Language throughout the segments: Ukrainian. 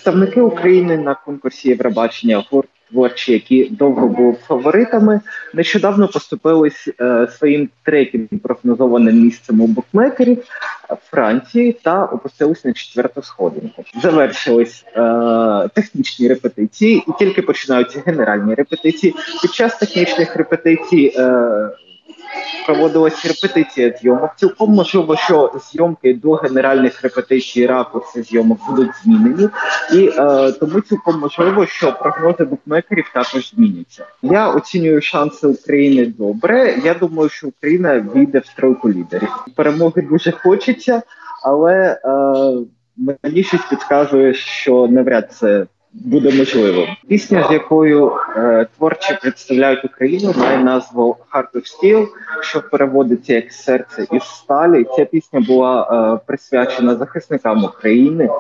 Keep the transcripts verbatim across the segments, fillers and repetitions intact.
Представники України на конкурсі Євробачення гурт творчі, які довго були фаворитами, нещодавно поступились е, своїм третім прогнозованим місцем у букмекерів Франції та опустились на четверту сходинку. Завершились е, технічні репетиції і тільки починаються генеральні репетиції. Під час технічних репетицій е, проводилась репетиція зйомок. Цілком можливо, що зйомки до генеральних репетицій, ракурси зйомок будуть змінені. І е, тому цілком можливо, що прогнози букмекерів також зміняться. Я оцінюю шанси України добре. Я думаю, що Україна війде в тройку лідерів. Перемоги дуже хочеться, але е, мені щось підказує, що навряд це буде можливо. Пісня, з якою е, творчі представляють Україну, має назву «Heart of Steel», що переводиться як «серце із сталі». Ця пісня була е, присвячена захисникам України. Е,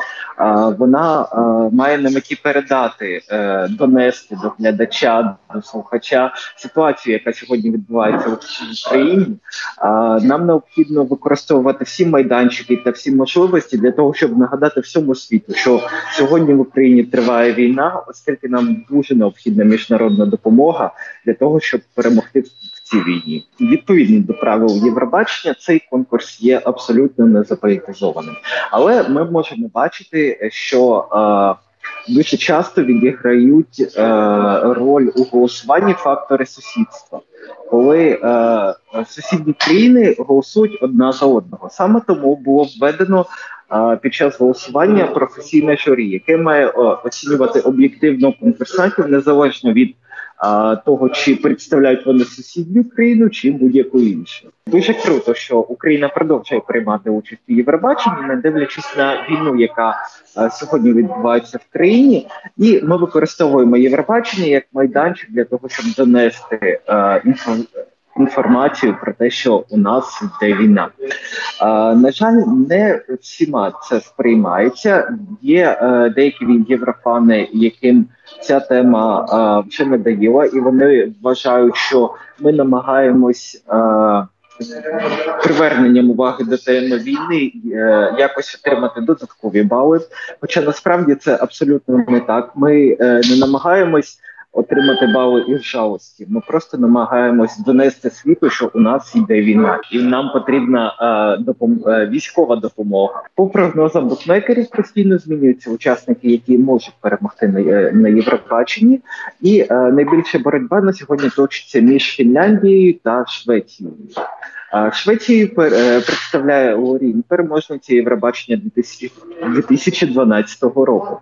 вона е, має на меті передати, е, донести до глядача, до слухача ситуацію, яка сьогодні відбувається в Україні. Е, нам необхідно використовувати всі майданчики та всі можливості для того, щоб нагадати всьому світу, що сьогодні в Україні триває війна, оскільки нам дуже необхідна міжнародна допомога для того, щоб перемогти в цій війні. Відповідно до правил Євробачення, цей конкурс є абсолютно незаполітизованим. Але ми можемо бачити, що е, дуже часто відіграють е, роль у голосуванні фактори сусідства, коли е, сусідні країни голосують одна за одного. Саме тому було введено під час голосування професійне журі, яке має о, оцінювати об'єктивно конкурсантів незалежно від а, того, чи представляють вони сусідню країну, чи будь-яку іншу. Дуже круто, що Україна продовжує приймати участь у Євробаченні, не дивлячись на війну, яка а, сьогодні відбувається в країні. І ми використовуємо Євробачення як майданчик для того, щоб донести а, інформацію, інформацію про те, що у нас йде війна. А, на жаль, не всіма це сприймається. Є а, деякі єврофани, яким ця тема а, вже надоїла, і вони вважають, що ми намагаємось а, приверненням уваги до теми війни е, якось отримати додаткові бали. Хоча насправді це абсолютно не так. Ми е, не намагаємось отримати бали із жалості. Ми просто намагаємось донести світу, що у нас йде війна, і нам потрібна е, допом... е, військова допомога. По прогнозам букмекерів постійно змінюються учасники, які можуть перемогти на, е, на Євробаченні. І е, найбільша боротьба на сьогодні точиться між Фінляндією та Швецією. Швецію представляє Лорін, переможниця Євробачення дві тисячі дванадцятого року.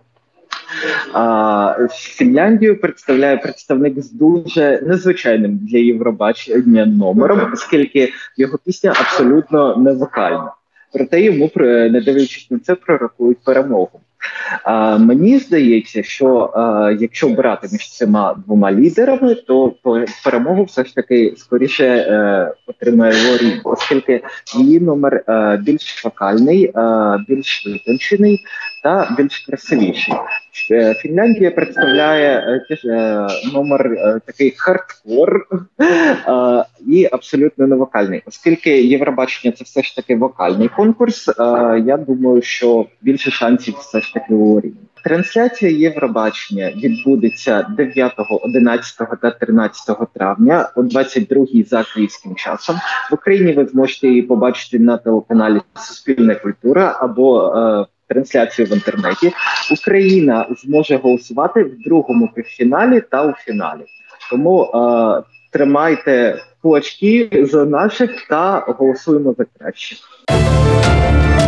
А Фінляндію представляє представник з дуже незвичайним для Євробачення номером, оскільки його пісня абсолютно не вокальна. Проте йому, не дивлячись на це, пророкують перемогу. А, мені здається, що а, якщо брати між цими двома лідерами, то перемогу все ж таки скоріше е, отримає Лорін, оскільки її номер е, більш вокальний, е, більш витончений та більш красивіший. Фінляндія представляє е, номер е, такий хардкор е, і абсолютно не вокальний. Оскільки Євробачення це все ж таки вокальний конкурс, е, я думаю, що більше шансів все ж таки у Лорін. Трансляція Євробачення відбудеться дев'ятого, одинадцятого та тринадцятого травня о двадцять другій за київським часом. В Україні ви зможете її побачити на телеканалі «Суспільна культура» або е, трансляцію в інтернеті. Україна зможе голосувати в другому півфіналі та у фіналі. Тому е, тримайте кулачки за наших та голосуємо за кращих.